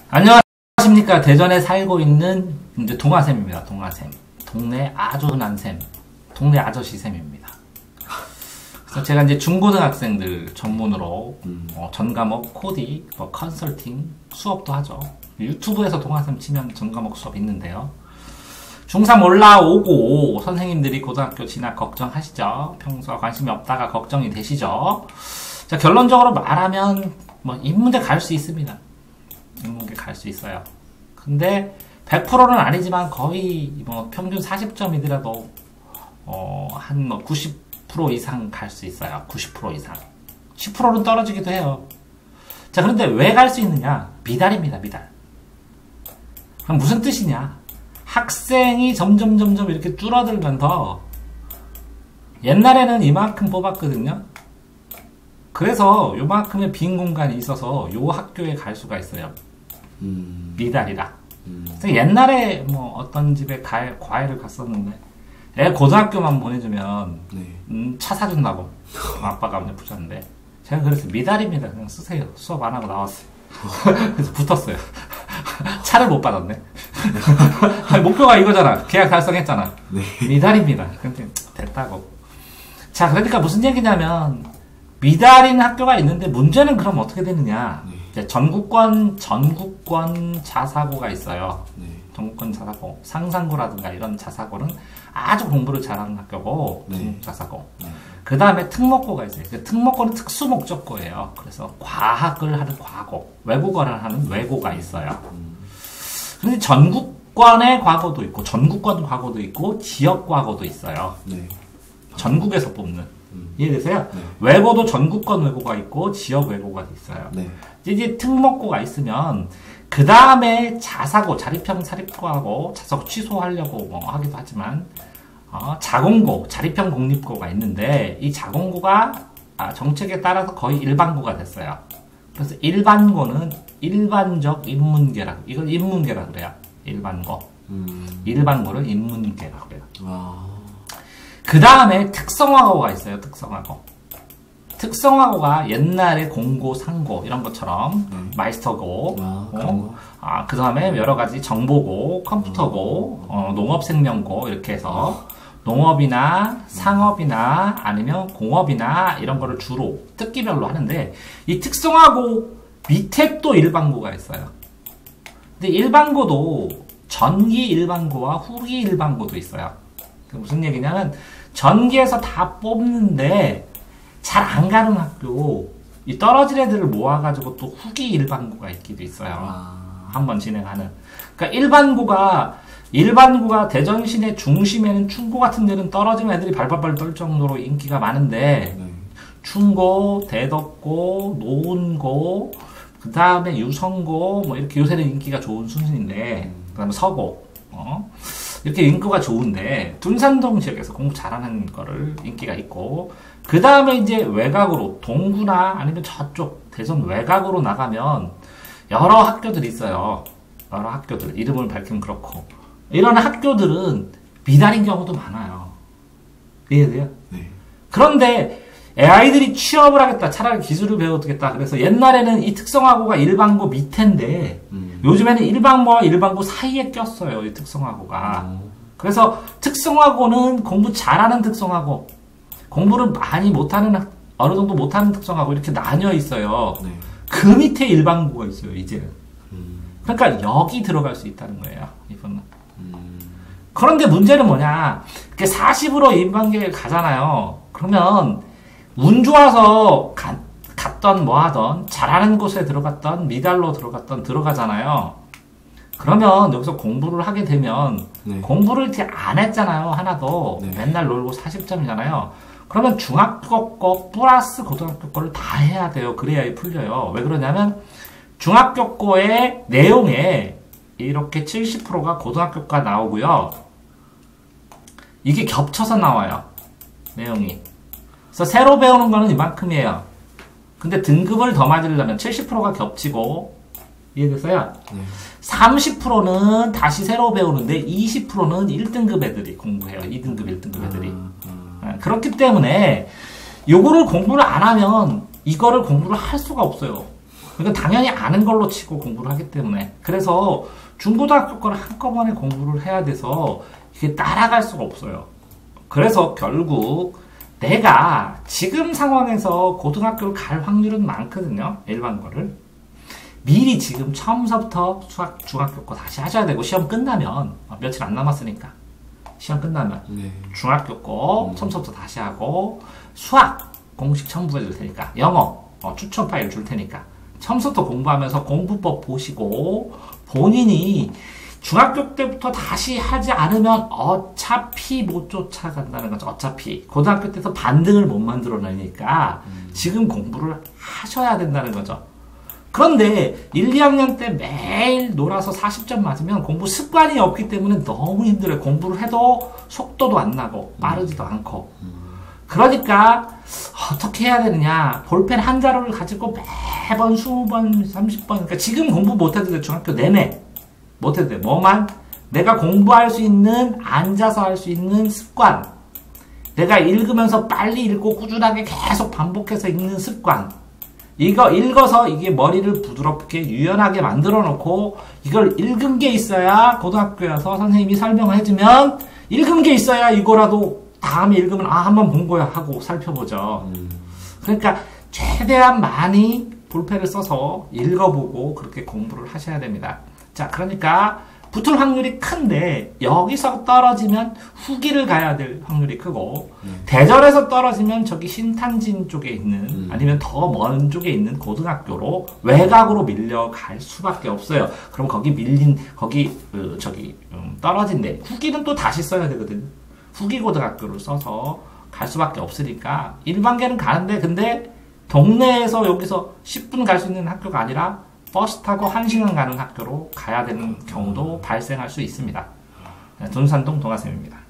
안녕하십니까. 대전에 살고 있는 이제 동아쌤입니다. 동아쌤. 동네 아주 흔한 쌤. 동네 아저씨 쌤입니다. 그래서 제가 이제 중고등학생들 전문으로 전 과목 코디, 컨설팅 수업도 하죠. 유튜브에서 동아쌤 치면 전 과목 수업 있는데요. 중3 올라오고 선생님들이 고등학교 진학 걱정하시죠. 평소와 관심이 없다가 걱정이 되시죠. 자, 결론적으로 말하면 뭐 인문대 갈 수 있습니다. 인문계 갈 수 있어요. 근데 100%는 아니지만 거의 뭐 평균 40점이더라도 한 90% 이상 갈 수 있어요. 90% 이상. 10%는 떨어지기도 해요. 자, 그런데 왜 갈 수 있느냐? 미달입니다. 미달. 그럼 무슨 뜻이냐? 학생이 점점 이렇게 줄어들면서 옛날에는 이만큼 뽑았거든요. 그래서 요만큼의 빈 공간이 있어서 요 학교에 갈 수가 있어요. 미달이라. 옛날에 뭐 어떤 집에 과외를 갔었는데 애 고등학교만 보내주면 차 사준다고 아빠가 먼저 부셨는데 제가 그래서 미달입니다. 그냥 쓰세요. 수업 안 하고 나왔어요. 그래서 붙었어요. 차를 못 받았네. 목표가 이거잖아. 계약 달성했잖아. 미달입니다. 근데 됐다고. 자, 그러니까 무슨 얘기냐면 미달인 학교가 있는데 문제는 그럼 어떻게 되느냐? 이제 전국권 자사고가 있어요. 전국권 자사고, 상상고라든가 이런 자사고는 아주 공부를 잘하는 학교고, 자사고. 그 다음에 특목고가 있어요. 특목고는 특수목적고예요. 그래서 과학을 하는 과고, 외국어를 하는 외고가 있어요. 그런데 전국권의 과고도 있고, 전국권 과고도 있고, 지역 과고도 있어요. 전국에서 뽑는. 이해되세요? 외고도 전국권 외고가 있고 지역 외고가 있어요. 이제 특목고가 있으면 그 다음에 자사고, 자립형 사립고하고 자사고 취소하려고 뭐 하기도 하지만 자공고, 자립형 공립고가 있는데 이 자공고가 정책에 따라서 거의 일반고가 됐어요. 그래서 일반고는 일반적 인문계라고, 이걸 인문계라 그래요. 일반고. 일반고를 인문계라고 그래요. 그 다음에 특성화고가 있어요. 특성화고. 특성화고가 옛날에 공고, 상고 이런 것처럼 마이스터고, 그 다음에 여러 가지 정보고, 컴퓨터고, 농업생명고 이렇게 해서 농업이나 상업이나 아니면 공업이나 이런 거를 주로 특기별로 하는데 이 특성화고 밑에 또 일반고가 있어요. 근데 일반고도 전기 일반고와 후기 일반고도 있어요. 무슨 얘기냐면 전기에서 다 뽑는데 잘 안 가는 학교, 이 떨어진 애들을 모아가지고 또 후기 일반고가 있기도 있어요. 한번 진행하는. 그러니까 일반고가 대전 시내 중심에는 충고 같은 데는 떨어진 애들이 발발발 떨 정도로 인기가 많은데 충고, 대덕고, 노은고, 그 다음에 유성고, 뭐 이렇게 요새는 인기가 좋은 순순인데, 그 다음에 서고, 이렇게 인기가 좋은데 둔산동 지역에서 공부 잘하는 거를 인기가 있고 그 다음에 이제 외곽으로 동구나 아니면 저쪽 대전 외곽으로 나가면 여러 학교들이 있어요. 여러 학교들 이름을 밝히면 그렇고 이런 학교들은 미달인 경우도 많아요. 이해돼요? 그런데 아이들이 취업을 하겠다, 차라리 기술을 배우겠다. 그래서 옛날에는 이 특성화고가 일반고 밑인데 요즘에는 일반고와 일반고 사이에 꼈어요. 이 특성화고가. 그래서 특성화고는 공부 잘하는 특성화고, 공부를 많이 못하는, 어느 정도 못하는 특성화고 이렇게 나뉘어 있어요. 그 밑에 일반고가 있어요. 이제는. 그러니까 여기 들어갈 수 있다는 거예요. 이번은. 그런데 문제는 뭐냐? 40으로 인반계에 가잖아요. 그러면 운 좋아서 갔던 뭐 하던 잘하는 곳에 들어갔던 미달로 들어가잖아요. 그러면 여기서 공부를 하게 되면 공부를 이렇게 안 했잖아요. 하나도. 맨날 놀고 40점이잖아요. 그러면 중학교 거 플러스 고등학교 거를 다 해야 돼요. 그래야 풀려요. 왜 그러냐면 중학교 거의 내용에 이렇게 70%가 고등학교 거 나오고요. 이게 겹쳐서 나와요. 내용이. 그래서 새로 배우는 거는 이만큼이에요. 근데 등급을 더 맞으려면 70%가 겹치고, 이해됐어요? 30%는 다시 새로 배우는데 20%는 1등급 애들이 공부해요. 2등급, 1등급 애들이. 그렇기 때문에 요거를 공부를 안 하면 이거를 공부를 할 수가 없어요. 이건 당연히 아는 걸로 치고 공부를 하기 때문에. 그래서 중고등학교 거를 한꺼번에 공부를 해야 돼서 이게 따라갈 수가 없어요. 그래서 결국 내가 지금 상황에서 고등학교를 갈 확률은 많거든요. 일반 거를. 미리 지금 처음서부터 수학, 중학교 거 다시 하셔야 되고, 시험 끝나면, 며칠 안 남았으니까. 시험 끝나면, 네. 중학교 거 처음서부터 다시 하고, 수학 공식 첨부해 줄 테니까, 영어 추천 파일 줄 테니까, 처음부터 공부하면서 공부법 보시고, 본인이 중학교 때부터 다시 하지 않으면 어차피 못 쫓아간다는 거죠. 어차피. 고등학교 때서 반등을 못 만들어내니까 지금 공부를 하셔야 된다는 거죠. 그런데 1, 2학년 때 매일 놀아서 40점 맞으면 공부 습관이 없기 때문에 너무 힘들어요. 공부를 해도 속도도 안 나고 빠르지도 않고. 그러니까 어떻게 해야 되느냐. 볼펜 한 자루를 가지고 매번 20번, 30번. 그러니까 지금 공부 못해도 돼. 중학교 내내. 못해도 돼. 뭐만? 내가 공부할 수 있는, 앉아서 할 수 있는 습관. 내가 읽으면서 빨리 읽고 꾸준하게 계속 반복해서 읽는 습관. 이거 읽어서 이게 머리를 부드럽게 유연하게 만들어 놓고 이걸 읽은 게 있어야 고등학교에 와서 선생님이 설명을 해주면 읽은 게 있어야 이거라도 다음에 읽으면 한번 본 거야 하고 살펴보죠. 그러니까 최대한 많이 볼펜을 써서 읽어보고 그렇게 공부를 하셔야 됩니다. 자, 그러니까 붙을 확률이 큰데 여기서 떨어지면 후기를 가야 될 확률이 크고 대전에서 떨어지면 저기 신탄진 쪽에 있는 아니면 더 먼 쪽에 있는 고등학교로 외곽으로 밀려갈 수밖에 없어요. 그럼 거기 떨어진데 후기는 또 다시 써야 되거든. 후기 고등학교를 써서 갈 수밖에 없으니까 일반계는 가는데 근데 동네에서 여기서 10분 갈 수 있는 학교가 아니라 버스 타고 1시간 가는 학교로 가야 되는 경우도 발생할 수 있습니다. 돈산동 동아쌤입니다.